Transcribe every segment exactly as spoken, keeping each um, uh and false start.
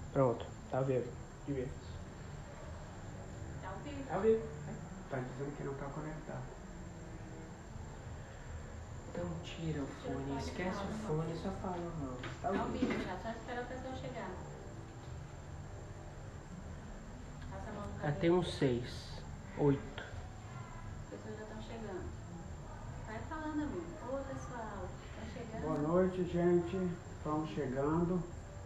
Pronto, tá vivo. Divirta-se. Tá ao vivo? Tá vivo. Tá dizendo que não tá conectado. Então tira o fone, esquece o fone e só fala não. Tá Tá ao vivo. vivo já, só espera a pessoa chegar. Passa a mão no Já cabelo. tem uns seis, oito. As pessoas já estão chegando. Vai falando, amigo. Oi, pessoal. Tá chegando. Boa noite, gente. Estamos chegando.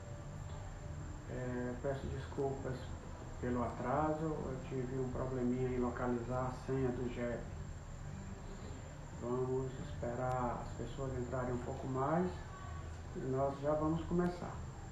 É, peço desculpas pelo atraso. Eu tive um probleminha em localizar a senha do G E P. Vamos esperar as pessoas entrarem um pouco mais e nós já vamos começar.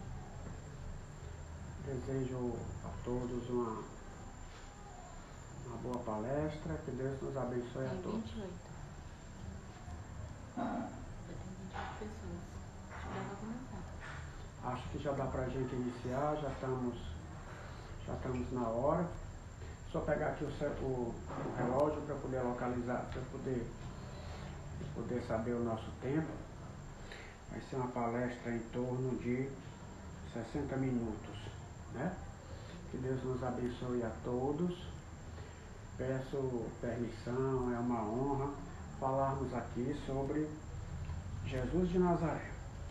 Desejo a todos uma, uma boa palestra. Que Deus nos abençoe a Tem todos. vinte e oito. Já tem vinte e oito pessoas. Acho que dá pra começar. Acho que já dá para a gente iniciar, já estamos, já estamos na hora. Só pegar aqui o, ce- o, o relógio para poder localizar, para poder, poder saber o nosso tempo. Vai ser uma palestra em torno de sessenta minutos, né? Que Deus nos abençoe a todos. Peço permissão, é uma honra falarmos aqui sobre Jesus de Nazaré.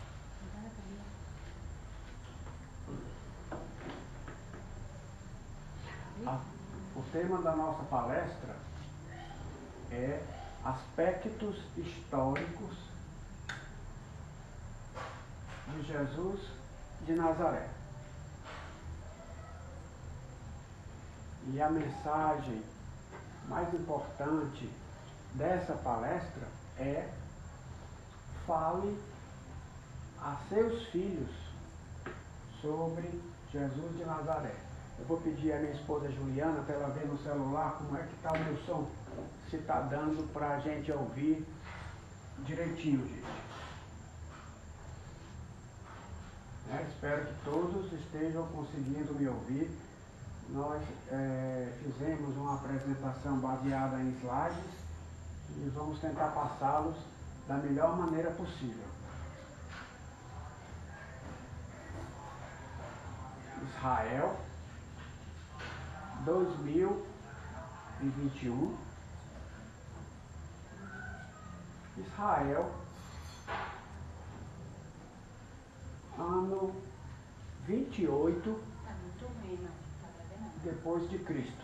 A- o tema da nossa palestra é aspectos históricos de Jesus de Nazaré. E a mensagem mais importante dessa palestra é: fale a seus filhos sobre Jesus de Nazaré. Eu vou pedir à minha esposa Juliana para ela ver no celular como é que está o meu som, se está dando para a gente ouvir direitinho, gente. Né? Espero que todos estejam conseguindo me ouvir. Nós é, fizemos uma apresentação baseada em slides e vamos tentar passá-los da melhor maneira possível. Israel, dois mil e vinte e um. Israel, ano vinte e oito Tá muito ruim, não. Tá pra ver não. depois de Cristo.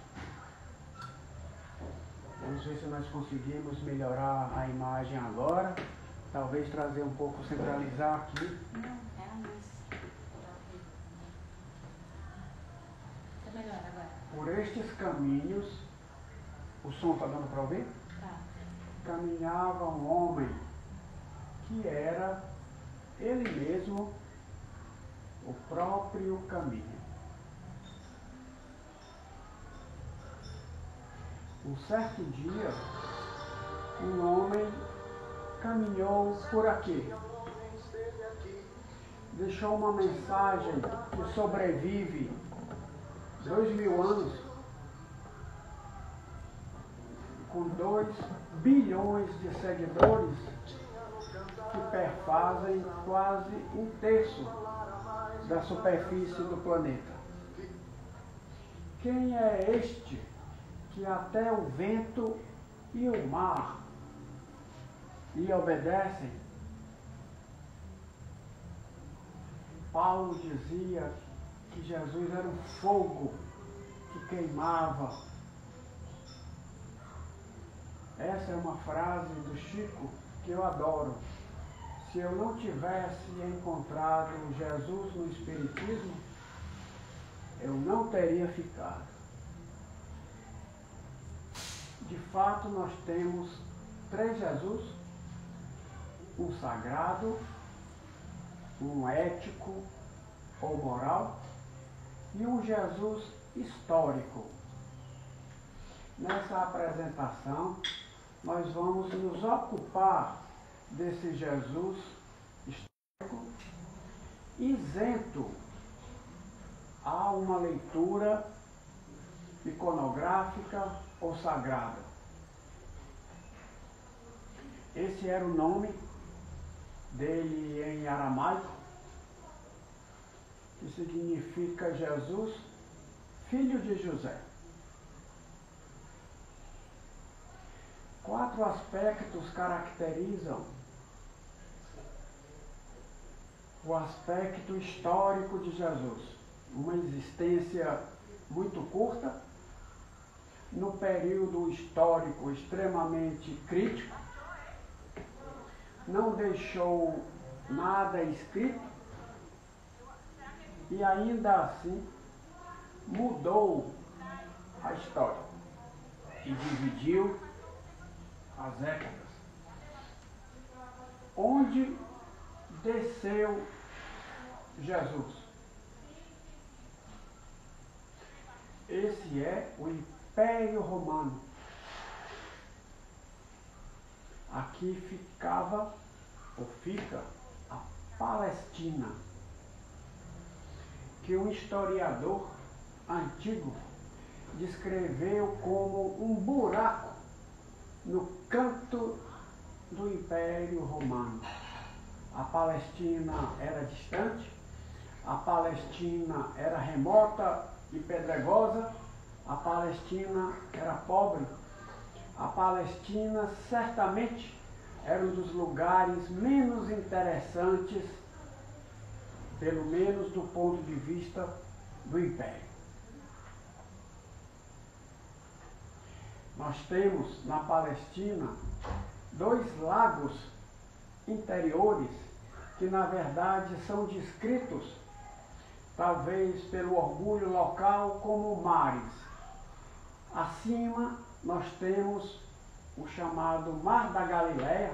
Vamos ver se nós conseguimos melhorar a imagem agora. Talvez trazer um pouco, centralizar aqui. Não, é a luz. Tá horrível. Tá melhor agora? Por estes caminhos, o som está dando para ouvir? Tá. Caminhava um homem que era ele mesmo o próprio caminho. Um certo dia, um homem caminhou por aqui. Deixou uma mensagem que sobrevive dois mil anos, com dois bilhões de seguidores que perfazem quase um terço da superfície do planeta. Quem é este que até o vento e o mar lhe obedecem? Paulo dizia que Jesus era um fogo que queimava. Essa é uma frase do Chico que eu adoro. Se eu não tivesse encontrado Jesus no Espiritismo, eu não teria ficado. De fato, nós temos três Jesus: um sagrado, um ético ou moral e um Jesus histórico. Nessa apresentação, nós vamos nos ocupar desse Jesus histórico, isento a uma leitura iconográfica ou sagrada. Esse era o nome dele em aramaico. que significa Jesus, filho de José. Quatro aspectos caracterizam o aspecto histórico de Jesus. Uma existência muito curta, no período histórico extremamente crítico, não deixou nada escrito e ainda assim mudou a história e dividiu as décadas. Onde desceu Jesus? Esse é o Império Romano. Aqui ficava, ou fica, a Palestina, que um historiador antigo descreveu como um buraco no canto do Império Romano. A Palestina era distante, a Palestina era remota e pedregosa, a Palestina era pobre, a Palestina certamente era um dos lugares menos interessantes, pelo menos do ponto de vista do Império. Nós temos na Palestina dois lagos interiores que na verdade são descritos, talvez pelo orgulho local, como mares. Acima nós temos o chamado Mar da Galileia,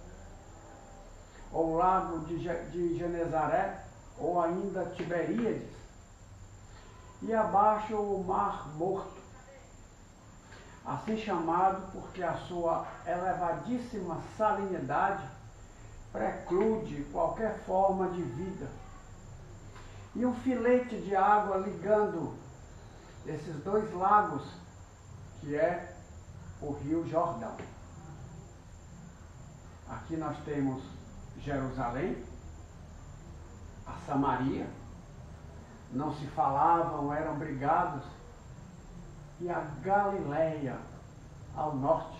ou Lago de, de Genezaré, ou ainda Tiberíades, e abaixo o Mar Morto, assim chamado porque a sua elevadíssima salinidade preclude qualquer forma de vida. E um filete de água ligando esses dois lagos, que é o Rio Jordão. Aqui nós temos Jerusalém, a Samaria, não se falavam, eram brigados, e a Galileia, ao norte.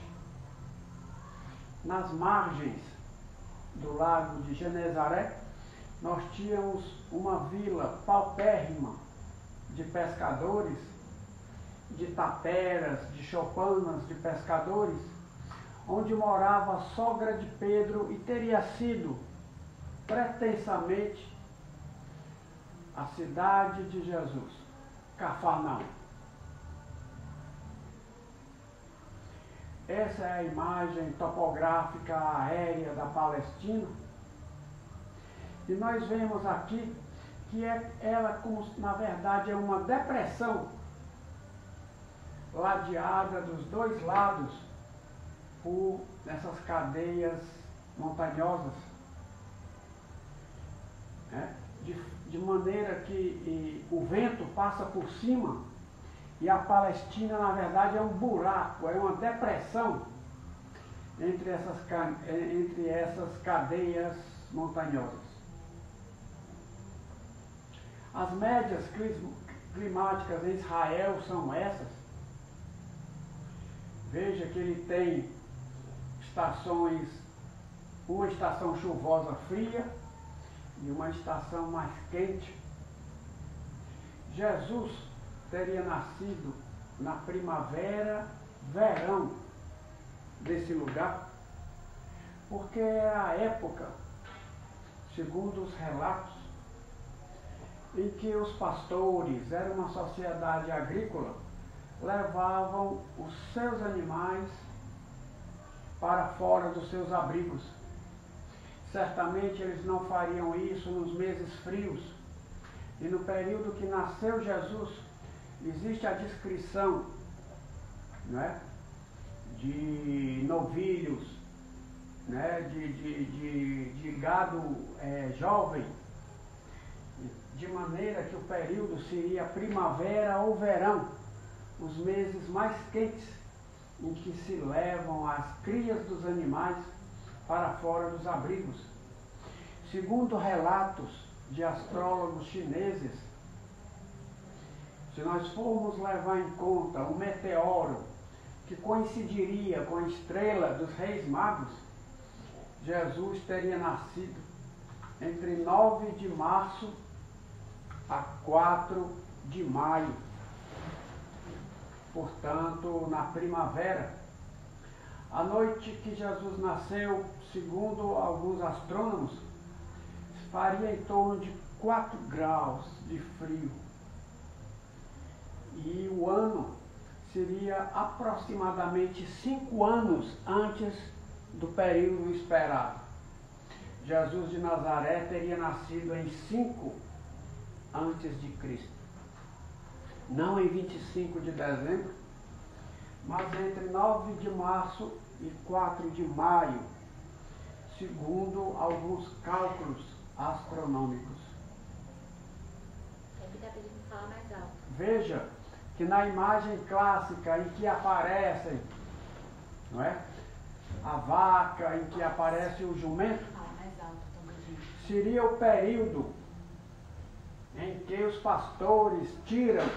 Nas margens do lago de Genezaré, nós tínhamos uma vila paupérrima de pescadores, de taperas, de choupanas de pescadores, onde morava a sogra de Pedro e teria sido pretensamente a cidade de Jesus, Cafarnaum. Essa é a imagem topográfica aérea da Palestina. E nós vemos aqui que é, ela, como, na verdade, é uma depressão ladeada dos dois lados por essas cadeias montanhosas, né? de, de maneira que e, o vento passa por cima e a Palestina, na verdade, é um buraco, é uma depressão entre essas, entre essas cadeias montanhosas. As médias climáticas em Israel são essas. Veja que ele tem estações, uma estação chuvosa fria e uma estação mais quente. Jesus teria nascido na primavera, verão desse lugar, porque era a época, segundo os relatos, em que os pastores, era uma sociedade agrícola, levavam os seus animais para fora dos seus abrigos. Certamente eles não fariam isso nos meses frios. E no período que nasceu Jesus, existe a descrição, não é, de novilhos, né, de, de, de, de gado é, jovem, de maneira que o período seria primavera ou verão, os meses mais quentes, em que se levam as crias dos animais para fora dos abrigos. Segundo relatos de astrólogos chineses, se nós formos levar em conta um meteoro que coincidiria com a estrela dos Reis Magos, Jesus teria nascido entre nove de março a quatro de maio, portanto, na primavera. A noite que Jesus nasceu, segundo alguns astrônomos, faria em torno de quatro graus de frio. E o ano seria aproximadamente cinco anos antes do período esperado. Jesus de Nazaré teria nascido em cinco antes de Cristo. Não em vinte e cinco de dezembro, mas entre nove de março e quatro de maio, segundo alguns cálculos astronômicos. É que está pedindo falar mais alto. Veja que na imagem clássica em que aparecem, não é? A vaca, em que aparece o jumento, Fala mais alto, Tomadinho. seria o período em que os pastores tiram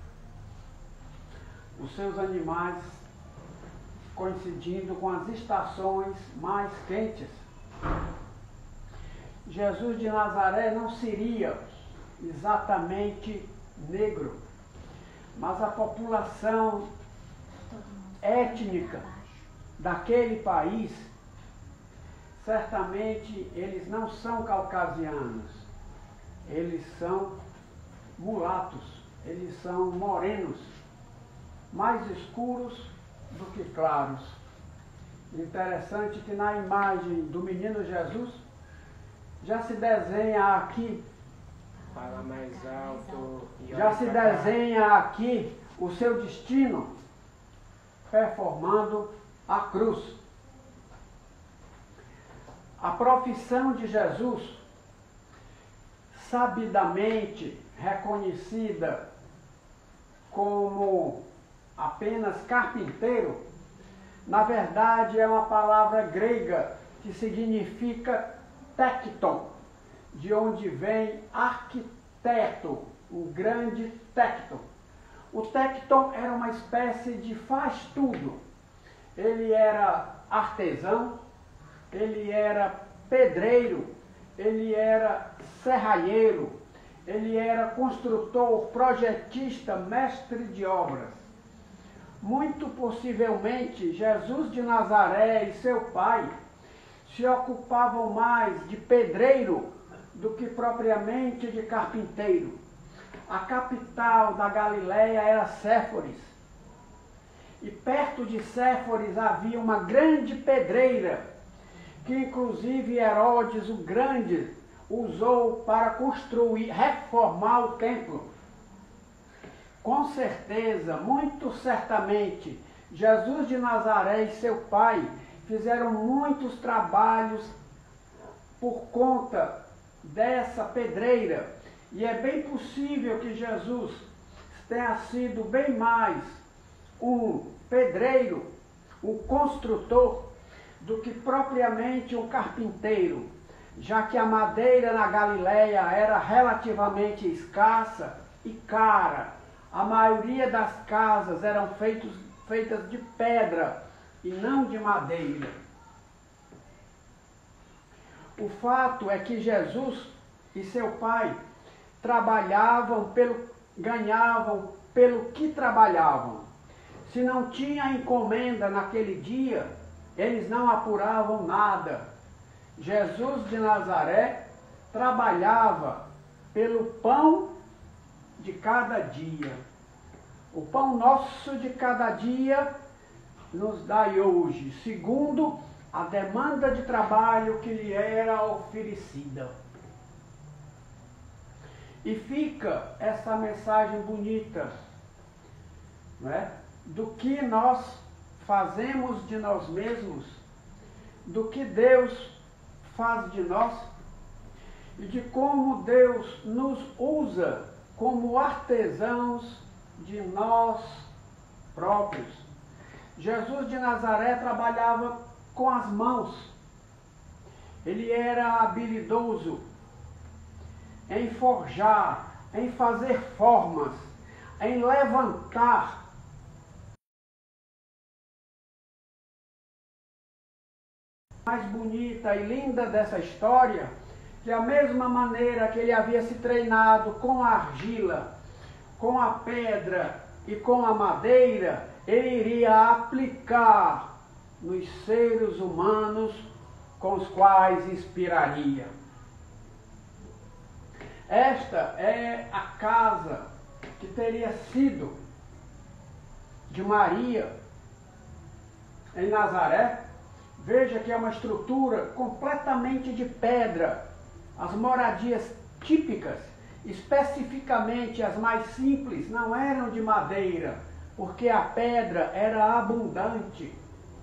os seus animais coincidindo com as estações mais quentes. Jesus de Nazaré não seria exatamente negro, mas a população étnica daquele país, certamente eles não são caucasianos, eles são mulatos, eles são morenos, mais escuros do que claros. Interessante que na imagem do menino Jesus já se desenha aqui, Fala mais alto. E já olha se pra cá. desenha aqui o seu destino, performando a cruz. A profissão de Jesus, sabidamente reconhecida como apenas carpinteiro, na verdade é uma palavra grega que significa tecton, de onde vem arquiteto, um grande tecton. O tecton era uma espécie de faz-tudo. Ele era artesão, ele era pedreiro, ele era serralheiro, ele era construtor, projetista, mestre de obras. Muito possivelmente, Jesus de Nazaré e seu pai se ocupavam mais de pedreiro do que propriamente de carpinteiro. A capital da Galileia era Séforis. E perto de Séforis havia uma grande pedreira, que inclusive Herodes o Grande usou para construir, reformar o templo. Com certeza, muito certamente, Jesus de Nazaré e seu pai fizeram muitos trabalhos por conta dessa pedreira. E é bem possível que Jesus tenha sido bem mais um pedreiro, um construtor, do que propriamente um carpinteiro, já que a madeira na Galileia era relativamente escassa e cara. A maioria das casas eram feitos, feitas de pedra e não de madeira. O fato é que Jesus e seu pai trabalhavam pelo, ganhavam pelo que trabalhavam. Se não tinha encomenda naquele dia, eles não apuravam nada. Jesus de Nazaré trabalhava pelo pão de cada dia. O pão nosso de cada dia nos dai hoje, segundo a demanda de trabalho que lhe era oferecida. E fica essa mensagem bonita, não é? Do que nós fazemos de nós mesmos, do que Deus faz de nós e de como Deus nos usa como artesãos de nós próprios. Jesus de Nazaré trabalhava com as mãos. Ele era habilidoso em forjar, em fazer formas, em levantar mais bonita e linda dessa história, de a mesma maneira que ele havia se treinado com a argila, com a pedra e com a madeira, ele iria aplicar nos seres humanos com os quais inspiraria. Esta é a casa que teria sido de Maria em Nazaré. Veja que é uma estrutura completamente de pedra. As moradias típicas, especificamente as mais simples, não eram de madeira, porque a pedra era abundante.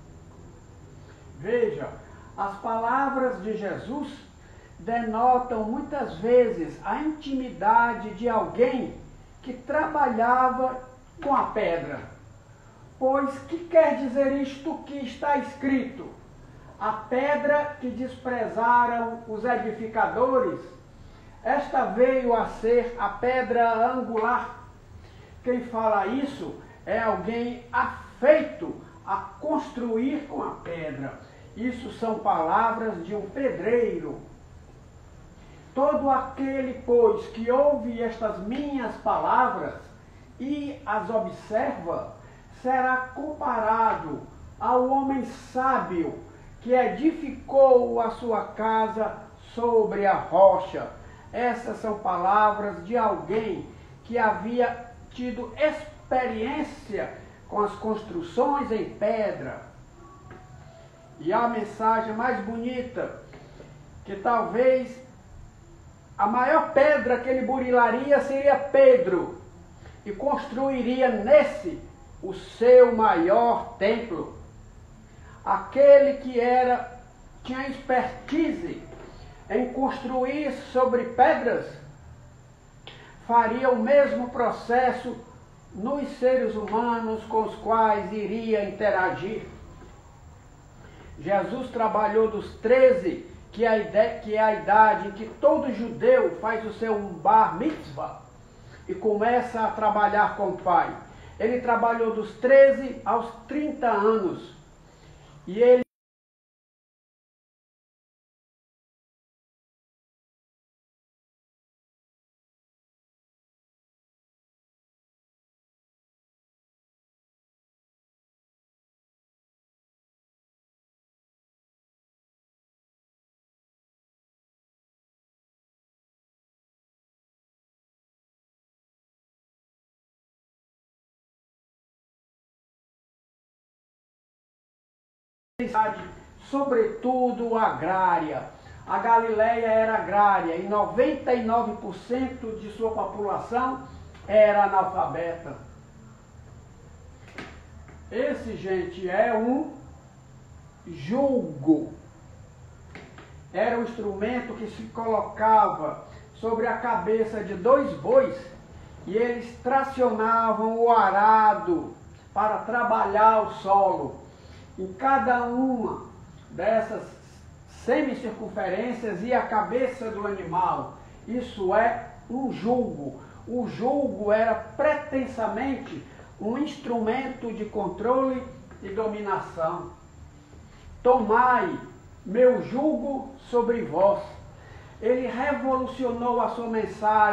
Veja, as palavras de Jesus denotam muitas vezes a intimidade de alguém que trabalhava com a pedra. Pois que quer dizer isto que está escrito? A pedra que desprezaram os edificadores, esta veio a ser a pedra angular. Quem fala isso é alguém afeito a construir com a pedra. Isso são palavras de um pedreiro. Todo aquele, pois, que ouve estas minhas palavras e as observa, será comparado ao homem sábio que edificou a sua casa sobre a rocha. Essas são palavras de alguém que havia tido experiência com as construções em pedra. E a mensagem mais bonita, que talvez a maior pedra que ele burilaria seria Pedro, e construiria nesse o seu maior templo. Aquele que era, tinha expertise em construir sobre pedras, faria o mesmo processo nos seres humanos com os quais iria interagir. Jesus trabalhou dos treze, que é a, ideia, que é a idade em que todo judeu faz o seu bar mitzvah e começa a trabalhar com o Pai. Ele trabalhou dos treze aos trinta anos. E ele sobretudo agrária. A Galileia era agrária e noventa e nove por cento de sua população era analfabeta. Esse, gente, é um jugo. Era um instrumento que se colocava sobre a cabeça de dois bois e eles tracionavam o arado para trabalhar o solo. Em cada uma dessas semicircunferências ia a cabeça do animal. Isso é um jugo. O jugo era pretensamente um instrumento de controle e dominação. Tomai meu jugo sobre vós. Ele revolucionou a sua mensagem.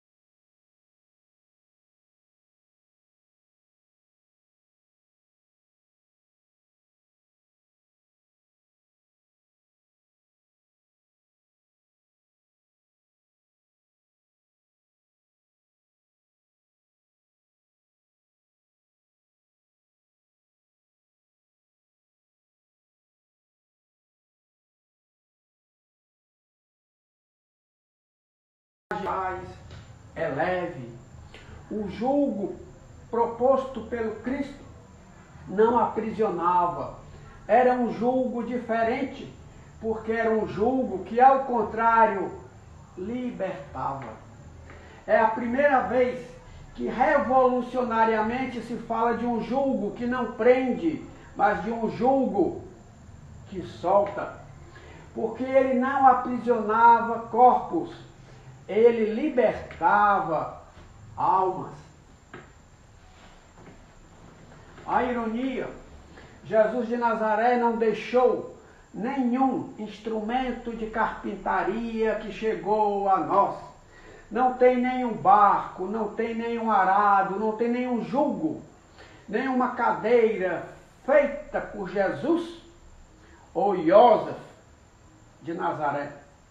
É leve. O jugo proposto pelo Cristo não aprisionava. Era um jugo diferente, porque era um jugo que, ao contrário, libertava. É a primeira vez que revolucionariamente se fala de um jugo que não prende, mas de um jugo que solta. Porque ele não aprisionava corpos, ele libertava almas. A ironia, Jesus de Nazaré não deixou nenhum instrumento de carpintaria que chegou a nós. Não tem nenhum barco, não tem nenhum arado, não tem nenhum jugo, nenhuma cadeira feita por Jesus ou José de Nazaré.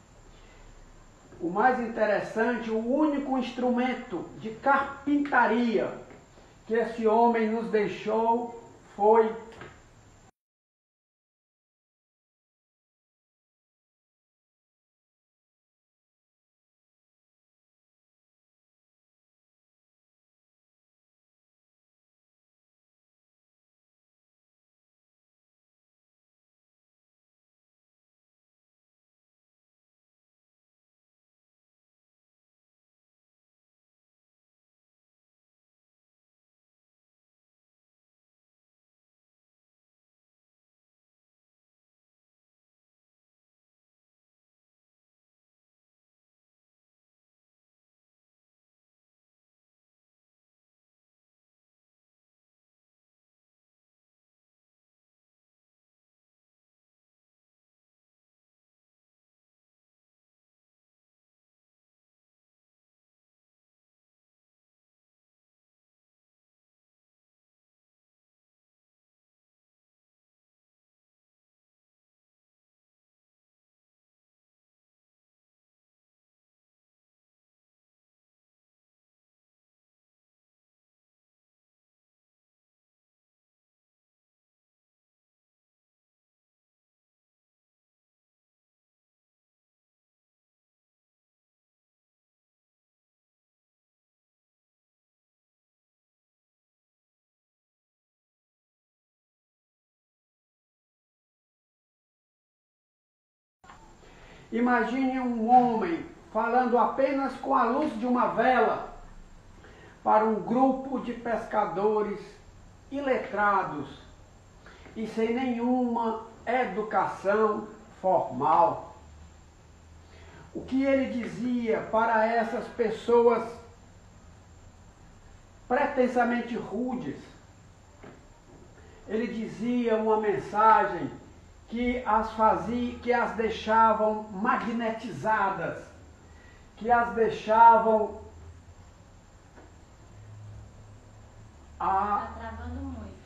O mais interessante, o único instrumento de carpintaria que esse homem nos deixou foi Imagine um homem falando apenas com a luz de uma vela para um grupo de pescadores iletrados e sem nenhuma educação formal. O que ele dizia para essas pessoas pretensamente rudes? Ele dizia uma mensagem que as fazia, que as deixavam magnetizadas, que as deixavam a... Tá travando muito.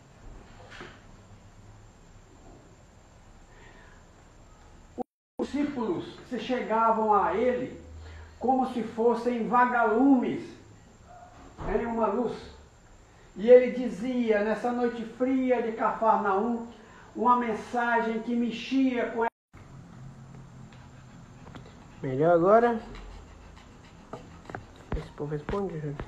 Os discípulos se chegavam a ele como se fossem vagalumes em uma luz. E ele dizia, nessa noite fria de Cafarnaum, uma mensagem que mexia com... Melhor agora? Esse povo responde, gente.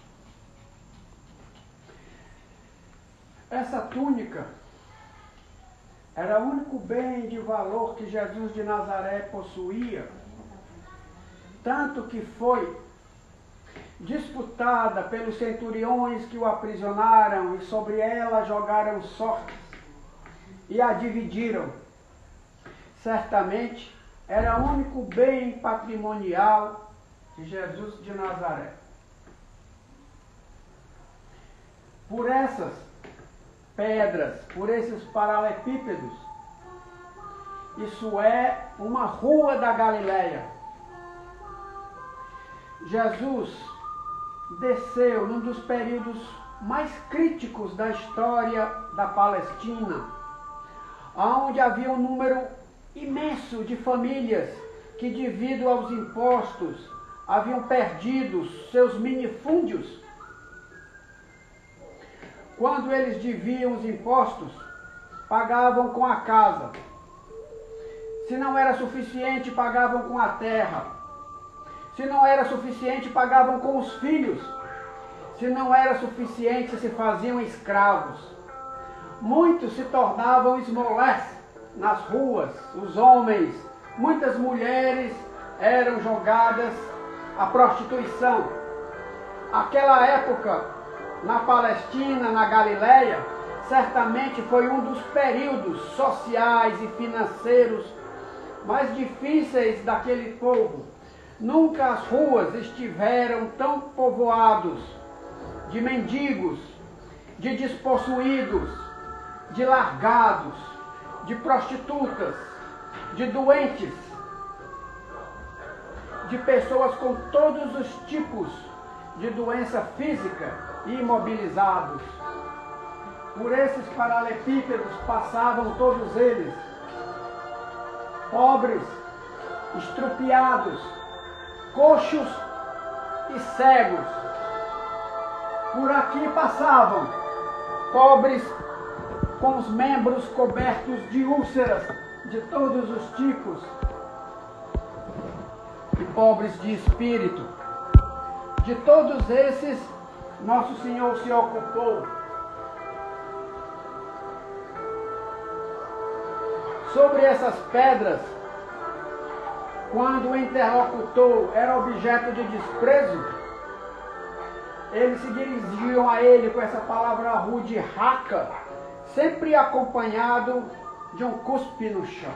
Essa túnica era o único bem de valor que Jesus de Nazaré possuía, tanto que foi disputada pelos centuriões que o aprisionaram e sobre ela jogaram sortes e a dividiram. Certamente era o único bem patrimonial de Jesus de Nazaré. Por essas pedras, por esses paralelepípedos, isso é uma rua da Galileia. Jesus desceu num dos períodos mais críticos da história da Palestina, onde havia um número imenso de famílias que, devido aos impostos, haviam perdido seus minifúndios. Quando eles deviam os impostos, pagavam com a casa. Se não era suficiente, pagavam com a terra. Se não era suficiente, pagavam com os filhos. Se não era suficiente, se faziam escravos. Muitos se tornavam esmolés nas ruas, os homens. Muitas mulheres eram jogadas à prostituição. Aquela época, na Palestina, na Galileia, certamente foi um dos períodos sociais e financeiros mais difíceis daquele povo. Nunca as ruas estiveram tão povoados de mendigos, de despossuídos, de largados, de prostitutas, de doentes, de pessoas com todos os tipos de doença física e imobilizados. Por esses paralelepípedos passavam todos eles, pobres, estrupiados, coxos e cegos. Por aqui passavam pobres com os membros cobertos de úlceras de todos os tipos e pobres de espírito. De todos esses, nosso Senhor se ocupou. Sobre essas pedras, quando o interlocutor era objeto de desprezo, eles se dirigiam a ele com essa palavra rude, raca, sempre acompanhado de um cuspe no chão.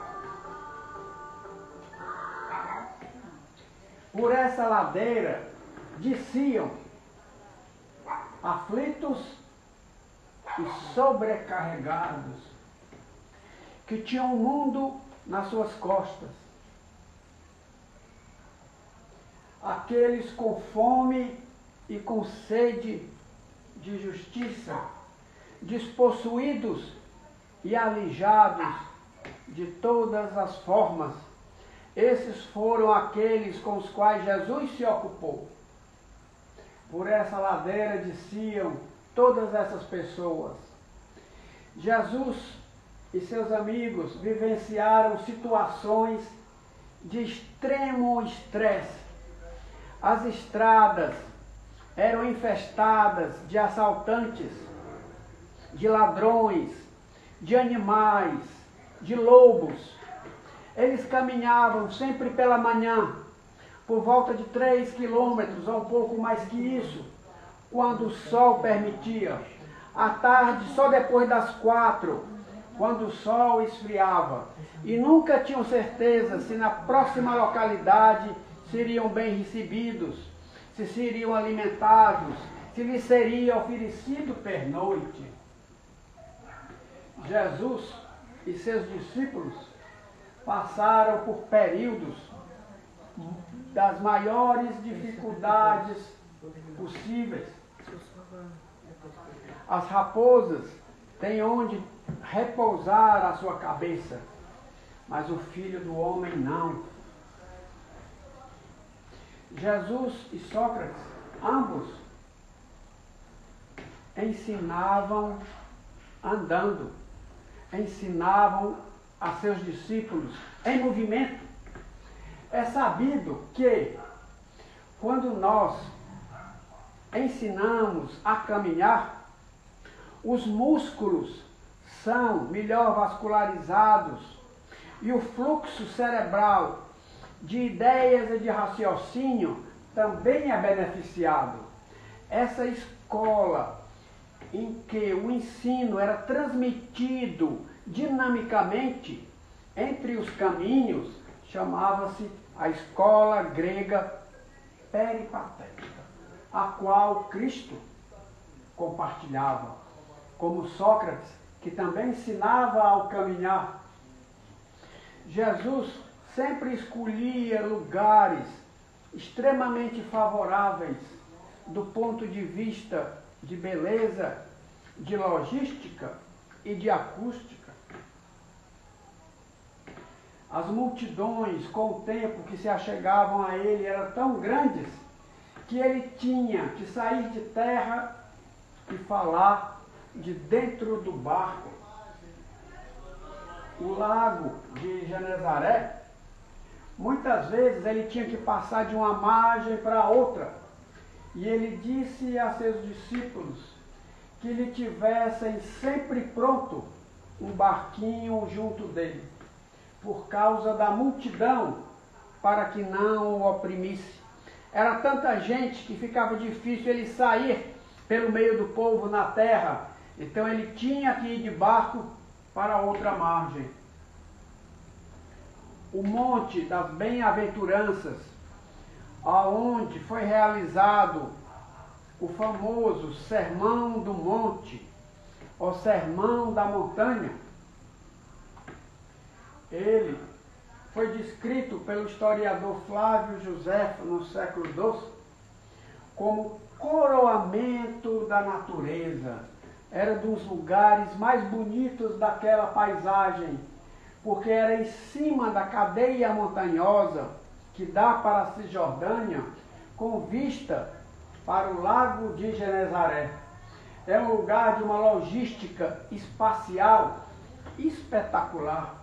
Por essa ladeira desciam aflitos e sobrecarregados, que tinham o mundo nas suas costas. Aqueles com fome e com sede de justiça, despossuídos e alijados de todas as formas. Esses foram aqueles com os quais Jesus se ocupou. Por essa ladeira desciam todas essas pessoas. Jesus e seus amigos vivenciaram situações de extremo estresse. As estradas eram infestadas de assaltantes, de ladrões, de animais, de lobos. Eles caminhavam sempre pela manhã, por volta de três quilômetros, ou um pouco mais que isso, quando o sol permitia. À tarde, só depois das quatro, quando o sol esfriava. E nunca tinham certeza se na próxima localidade seriam bem recebidos, se seriam alimentados, se lhes seria oferecido pernoite. Jesus e seus discípulos passaram por períodos das maiores dificuldades possíveis. As raposas têm onde repousar a sua cabeça, mas o Filho do Homem não. Jesus e Sócrates, ambos, ensinavam andando, ensinavam a seus discípulos em movimento. É sabido que quando nós ensinamos a caminhar, os músculos são melhor vascularizados e o fluxo cerebral de ideias e de raciocínio também é beneficiado. Essa escola em que o ensino era transmitido dinamicamente entre os caminhos chamava-se a escola grega peripatética, a qual Cristo compartilhava, como Sócrates, que também ensinava ao caminhar. Jesus sempre escolhia lugares extremamente favoráveis do ponto de vista de beleza, de logística e de acústica. As multidões, com o tempo que se achegavam a ele, eram tão grandes que ele tinha que sair de terra e falar de dentro do barco. O lago de Genezaré, muitas vezes ele tinha que passar de uma margem para outra. E ele disse a seus discípulos que lhe tivessem sempre pronto um barquinho junto dele, por causa da multidão, para que não o oprimisse. Era tanta gente que ficava difícil ele sair pelo meio do povo na terra. Então ele tinha que ir de barco para outra margem. O monte das bem-aventuranças aonde foi realizado o famoso Sermão do Monte, ou Sermão da Montanha. Ele foi descrito pelo historiador Flávio Joséfo no século doze como coroamento da natureza. Era dos lugares mais bonitos daquela paisagem, porque era em cima da cadeia montanhosa que dá para a Cisjordânia, com vista para o lago de Genezaré. É um lugar de uma logística espacial espetacular,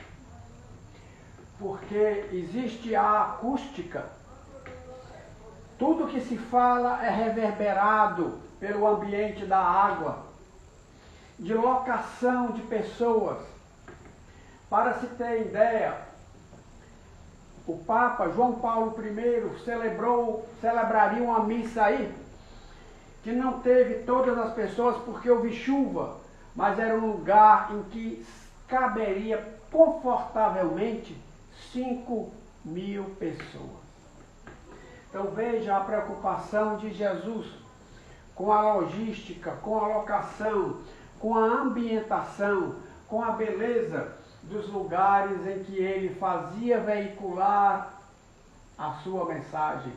porque existe a acústica. Tudo que se fala é reverberado pelo ambiente da água, de locação de pessoas. Para se ter ideia, o Papa João Paulo primeiro celebrou, celebraria uma missa aí, que não teve todas as pessoas porque houve chuva, mas era um lugar em que caberia confortavelmente cinco mil pessoas. Então veja a preocupação de Jesus com a logística, com a locação, com a ambientação, com a beleza dos lugares em que ele fazia veicular a sua mensagem.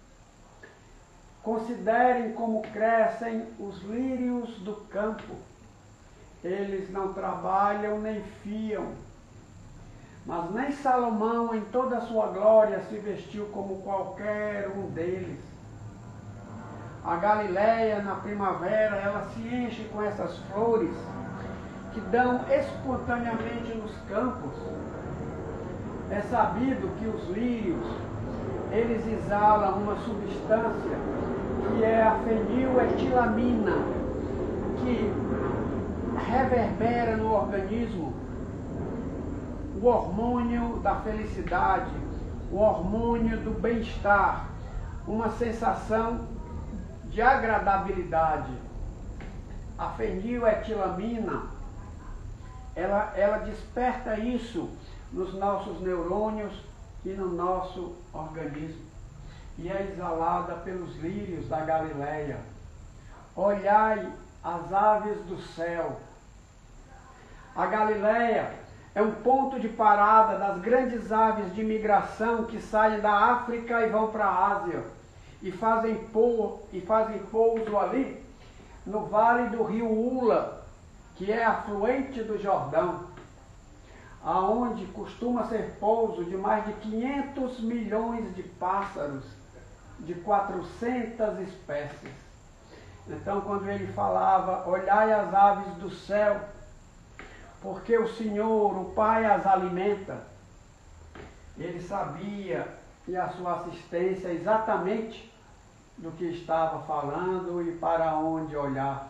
Considerem como crescem os lírios do campo. Eles não trabalham nem fiam, mas nem Salomão em toda a sua glória se vestiu como qualquer um deles. A Galileia, na primavera, ela se enche com essas flores que dão espontaneamente nos campos. É sabido que os lírios, eles exalam uma substância que é a feniletilamina, que reverbera no organismo o hormônio da felicidade, o hormônio do bem-estar, uma sensação de agradabilidade. A feniletilamina, ela, ela desperta isso nos nossos neurônios e no nosso organismo, e é exalada pelos lírios da Galileia. Olhai as aves do céu. A Galileia é um ponto de parada das grandes aves de migração que saem da África e vão para a Ásia e fazem, pou, e fazem pouso ali no vale do rio Ula, que é afluente do Jordão, aonde costuma ser pouso de mais de quinhentos milhões de pássaros, de quatrocentas espécies. Então, quando ele falava, olhai as aves do céu, porque o Senhor, o Pai, as alimenta, ele sabia, e a sua assistência exatamente do que estava falando e para onde olhar.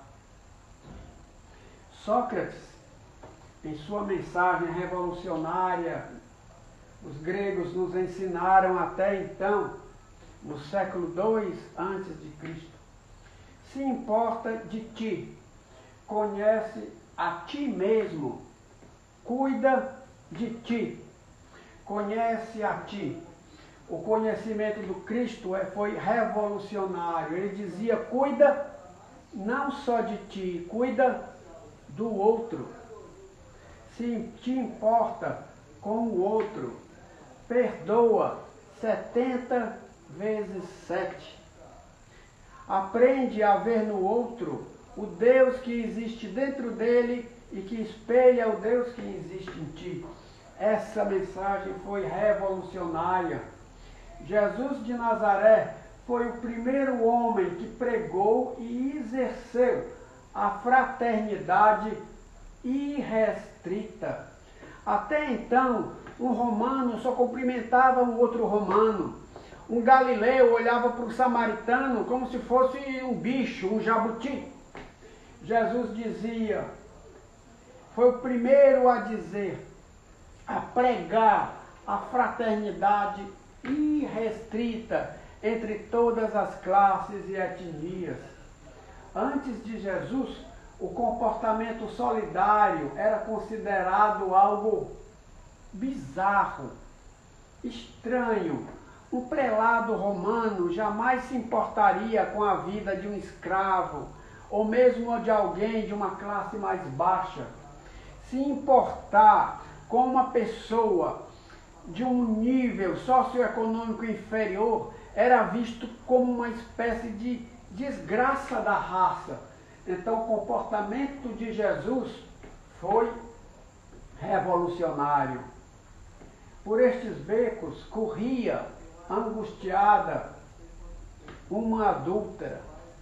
Sócrates, em sua mensagem revolucionária, os gregos nos ensinaram até então, no século dois antes de Cristo, se importa de ti, conhece a ti mesmo, cuida de ti, conhece a ti. O conhecimento do Cristo foi revolucionário. Ele dizia, cuida não só de ti, cuida do outro. Se te importa com o outro, perdoa setenta vezes sete. Aprende a ver no outro o Deus que existe dentro dele e que espelha o Deus que existe em ti. Essa mensagem foi revolucionária. Jesus de Nazaré foi o primeiro homem que pregou e exerceu a fraternidade irrestrita. Até então, um romano só cumprimentava um outro romano. Um galileu olhava para o samaritano como se fosse um bicho, um jabuti. Jesus dizia, foi o primeiro a dizer, a pregar a fraternidade irrestrita entre todas as classes e etnias. Antes de Jesus, o comportamento solidário era considerado algo bizarro, estranho, Um prelado romano jamais se importaria com a vida de um escravo, ou mesmo de alguém de uma classe mais baixa. Se importar com uma pessoa de um nível socioeconômico inferior era visto como uma espécie de desgraça da raça. Então o comportamento de Jesus foi revolucionário. Por estes becos corria, angustiada, uma adúltera.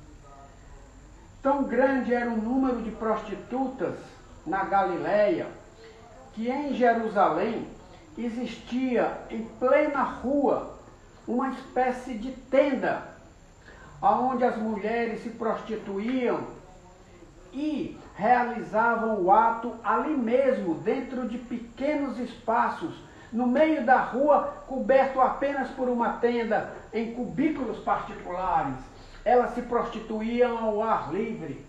Tão grande era o número de prostitutas na Galileia, que em Jerusalém existia em plena rua uma espécie de tenda, onde as mulheres se prostituíam e realizavam o ato ali mesmo, dentro de pequenos espaços, no meio da rua, coberto apenas por uma tenda, em cubículos particulares. Elas se prostituíam ao ar livre.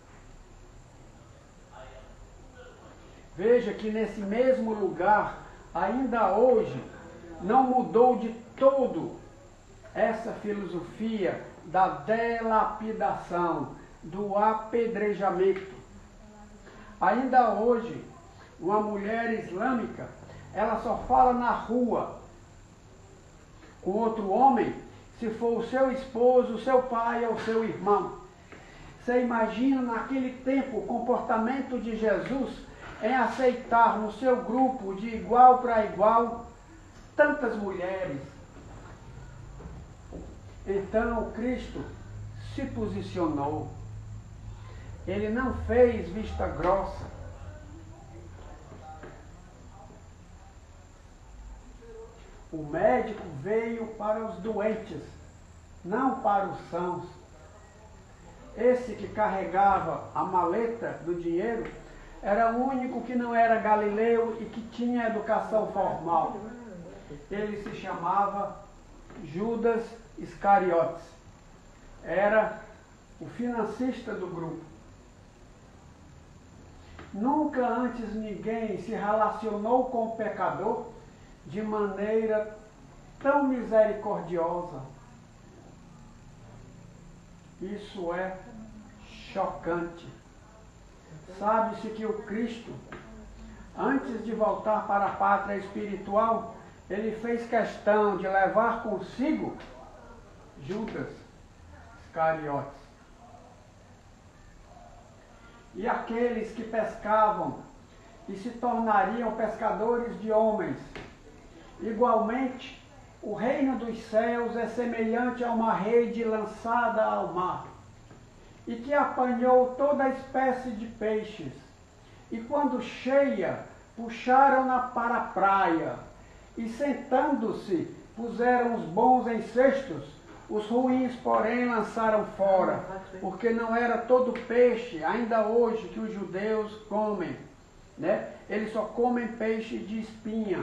Veja que nesse mesmo lugar, ainda hoje, não mudou de todo essa filosofia da delapidação, do apedrejamento. Ainda hoje, uma mulher islâmica, ela só fala na rua com outro homem se for o seu esposo, o seu pai ou o seu irmão. Você imagina naquele tempo o comportamento de Jesus em aceitar no seu grupo de igual para igual tantas mulheres. Então Cristo se posicionou. Ele não fez vista grossa. O médico veio para os doentes, não para os sãos. Esse que carregava a maleta do dinheiro era o único que não era galileu e que tinha educação formal. Ele se chamava Judas Iscariotes. Era o financista do grupo. Nunca antes ninguém se relacionou com o pecador de maneira tão misericordiosa. Isso é chocante. Sabe-se que o Cristo, antes de voltar para a pátria espiritual, ele fez questão de levar consigo Judas Iscariotes. E aqueles que pescavam e se tornariam pescadores de homens. Igualmente, o reino dos céus é semelhante a uma rede lançada ao mar, e que apanhou toda espécie de peixes. E quando cheia, puxaram-na para a praia, e sentando-se, puseram os bons em cestos, os ruins, porém, lançaram fora, porque não era todo peixe, ainda hoje, que os judeus comem, né? Eles só comem peixe de espinha.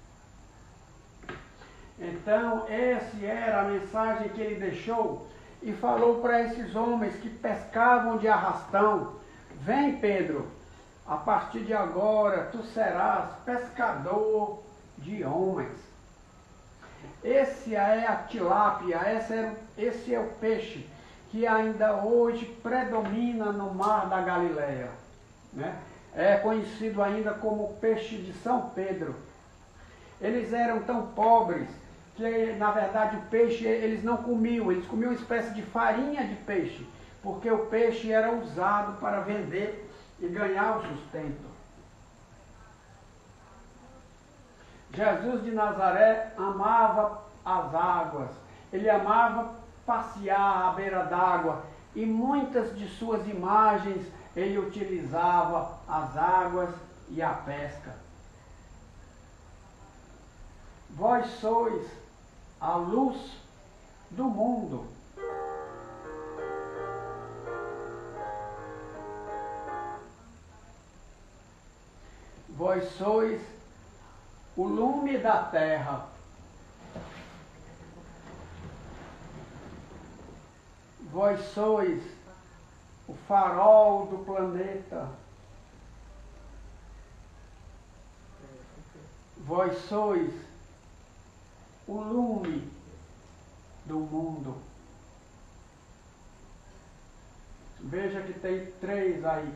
Então, essa era a mensagem que ele deixou e falou para esses homens que pescavam de arrastão: vem, Pedro, a partir de agora tu serás pescador de homens. Esse é a tilápia, esse é, esse é o peixe que ainda hoje predomina no mar da Galileia, né? É conhecido ainda como peixe de São Pedro. Eles eram tão pobres que, na verdade, o peixe eles não comiam, eles comiam uma espécie de farinha de peixe, porque o peixe era usado para vender e ganhar o sustento. Jesus de Nazaré amava as águas, ele amava passear à beira d'água, e muitas de suas imagens ele utilizava as águas e a pesca. Vós sois a luz do mundo. Vós sois o lume da terra. Vós sois o farol do planeta. Vós sois o lume do mundo. Veja que tem três aí.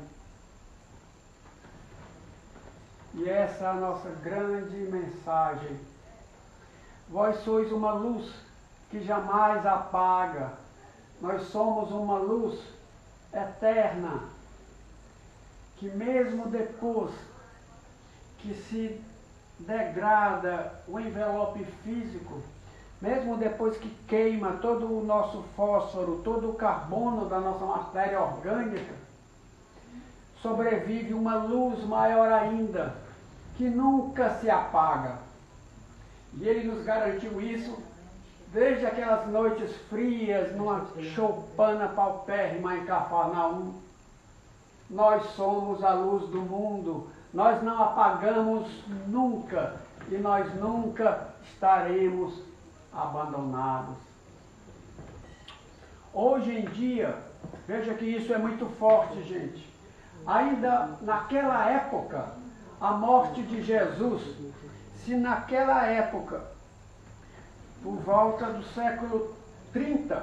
E essa é a nossa grande mensagem. Vós sois uma luz que jamais apaga. Nós somos uma luz eterna, que mesmo depois que se degrada o envelope físico, mesmo depois que queima todo o nosso fósforo, todo o carbono da nossa matéria orgânica, sobrevive uma luz maior ainda, que nunca se apaga. E ele nos garantiu isso desde aquelas noites frias, numa choupana paupérrima em Cafarnaum. Nós somos a luz do mundo, nós não apagamos nunca, e nós nunca estaremos abandonados. Hoje em dia, veja que isso é muito forte, gente. Ainda naquela época, a morte de Jesus, se naquela época, por volta do século trinta,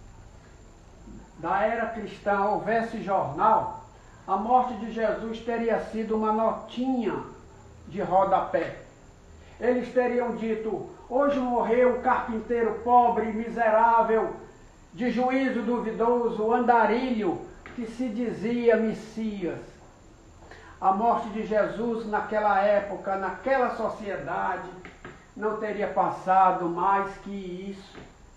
da era cristã, houvesse jornal, a morte de Jesus teria sido uma notinha de rodapé. Eles teriam dito: hoje morreu o carpinteiro pobre, miserável, de juízo duvidoso, andarilho, que se dizia Messias. A morte de Jesus naquela época, naquela sociedade, não teria passado mais que isso.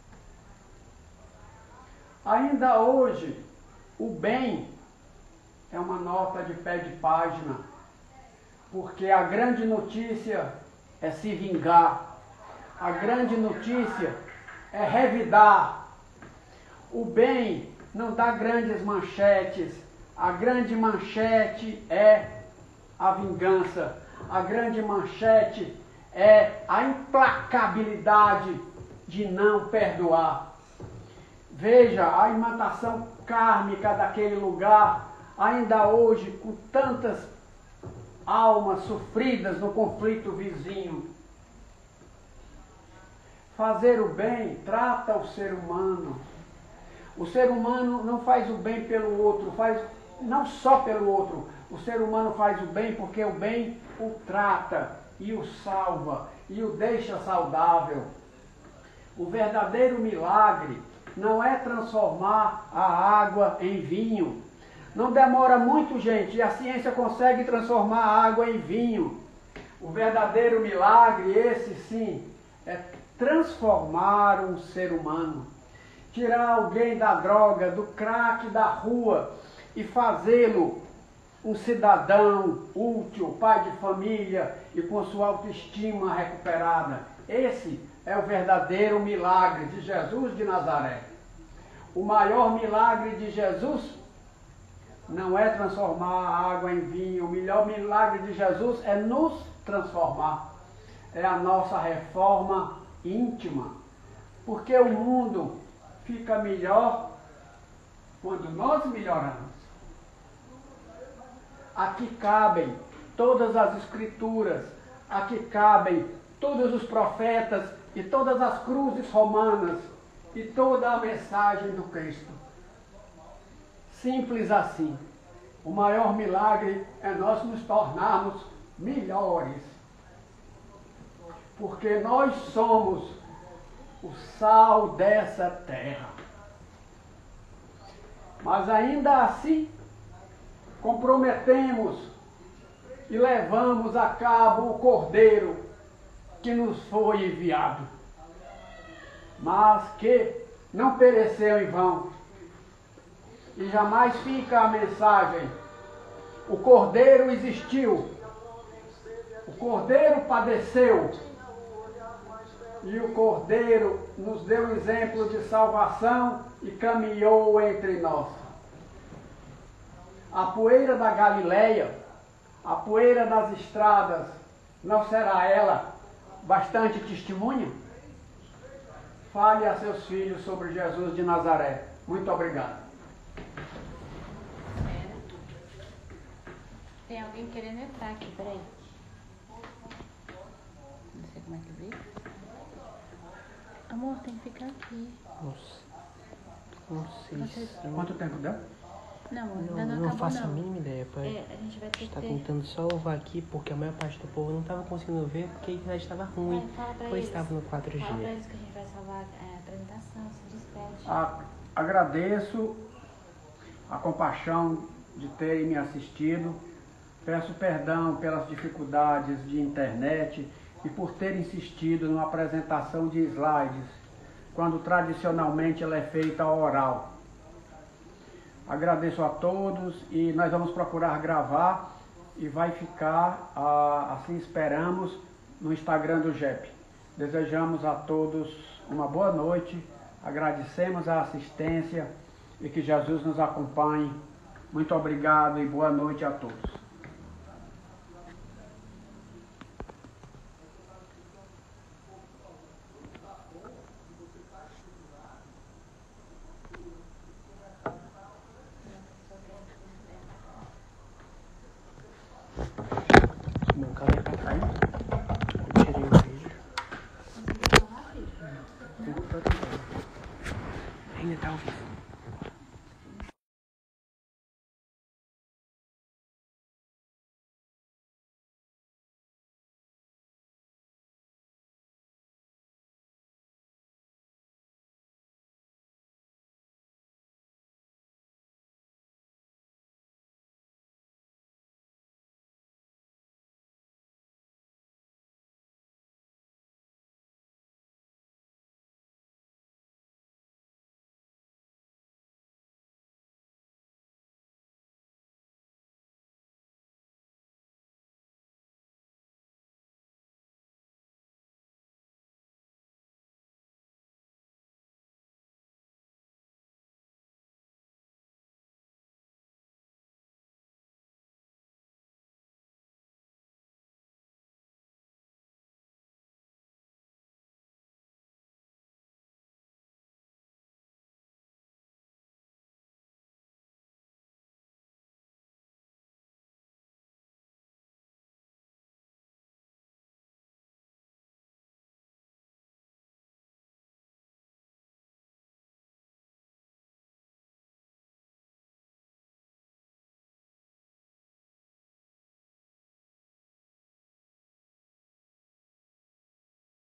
Ainda hoje, o bem é uma nota de pé de página, porque a grande notícia é se vingar, a grande notícia é revidar. O bem não dá grandes manchetes, a grande manchete é a vingança, a grande manchete é a implacabilidade de não perdoar. Veja a imatação kármica daquele lugar, ainda hoje, com tantas almas sofridas no conflito vizinho. Fazer o bem trata o ser humano. O ser humano não faz o bem pelo outro, faz não só pelo outro. O ser humano faz o bem porque o bem o trata e o salva e o deixa saudável. O verdadeiro milagre não é transformar a água em vinho. Não demora muito, gente, e a ciência consegue transformar a água em vinho. O verdadeiro milagre, esse sim, é transformar um ser humano. Tirar alguém da droga, do crack da rua e fazê-lo um cidadão útil, pai de família e com sua autoestima recuperada. Esse é o verdadeiro milagre de Jesus de Nazaré. O maior milagre de Jesus não é transformar a água em vinho. O melhor milagre de Jesus é nos transformar. É a nossa reforma íntima. Porque o mundo fica melhor quando nós melhoramos. Aqui cabem todas as escrituras, aqui cabem todos os profetas e todas as cruzes romanas e toda a mensagem do Cristo. Simples assim. O maior milagre é nós nos tornarmos melhores. Porque nós somos o sal dessa terra. Mas ainda assim, comprometemos e levamos a cabo o cordeiro que nos foi enviado, mas que não pereceu em vão. E jamais fica a mensagem: o cordeiro existiu, o cordeiro padeceu, e o cordeiro nos deu exemplo de salvação e caminhou entre nós. A poeira da Galileia, a poeira das estradas, não será ela bastante testemunha? Fale a seus filhos sobre Jesus de Nazaré. Muito obrigado. Tem alguém querendo entrar aqui, peraí. Não sei como é que veio. Amor, tem que ficar aqui. Nossa. Não sei Você- se... Quanto tempo deu? Não, amor, Não, ainda não, não acabou faço a não. mínima ideia, pai. É, a gente vai A ter gente que tá ter... tentando salvar aqui porque a maior parte do povo não tava conseguindo ver porque a internet estava ruim. Vai, fala pra Pois eles. estava no quatro G. Fala pra eles que a gente vai salvar é, a apresentação, se despede. A- agradeço a compaixão de terem me assistido. Peço perdão pelas dificuldades de internet e por ter insistido numa apresentação de slides, quando tradicionalmente ela é feita oral. Agradeço a todos e nós vamos procurar gravar e vai ficar, ah, assim esperamos, no Instagram do J E P. Desejamos a todos uma boa noite, agradecemos a assistência e que Jesus nos acompanhe. Muito obrigado e boa noite a todos.